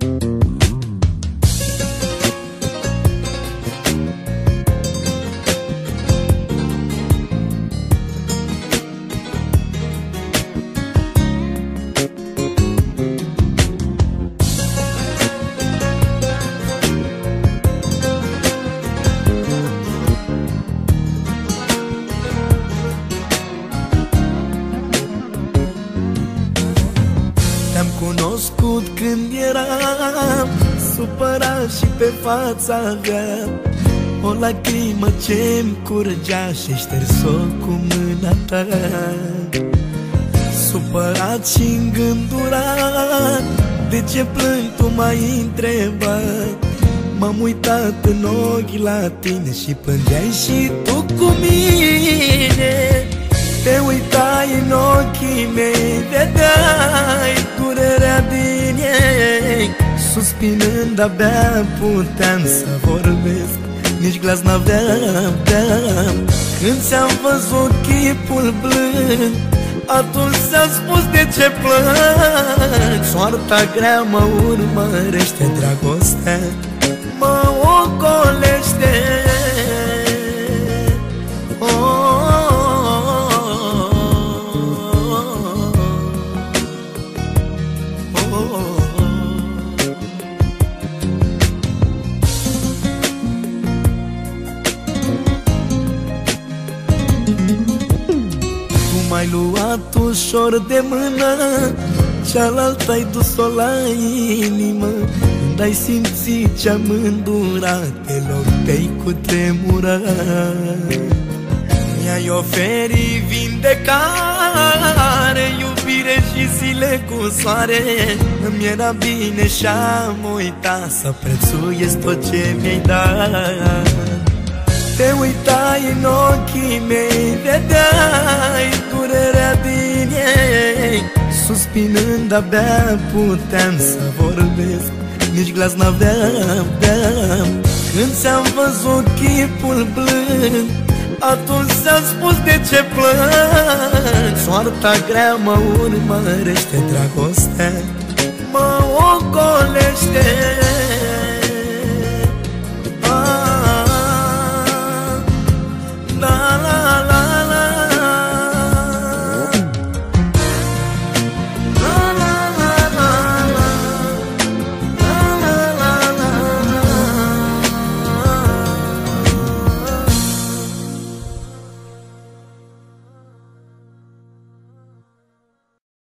Te-am cunoscut când eram supărat și pe fața aveam o lacrimă ce-mi curgea și șters-o cu mâna ta. Supărat și îngândurat, de ce plâng tu m-ai întrebat. M-am uitat în ochi la tine și plângeai și tu cu mine. Te uitai în ochii mei, vedeai durerea din ei. Suspinând abia puteam să vorbesc, nici glas n-aveam. Când ți-am văzut chipul blând, atunci ți-am spus de ce plâng. Soarta grea mă urmărește, dragostea mă ocolește. M-ai luat ușor de mână, cealaltă ai dus-o la inimă. Când ai simțit ce-am îndurat, pe loc te-ai cutremurat. Mi-ai oferit vindecare, iubire și zile cu soare. Îmi era bine și-am uitat să prețuiesc tot ce mi-ai dat. Te uitai în ochii mei, vedeai durerea din ei. Suspinând abia puteam să vorbesc, nici glas n-aveam. Când ți-am văzut chipul blând, atunci ți-am spus de ce plâng. Soarta grea mă urmărește, dragostea mă ocolește.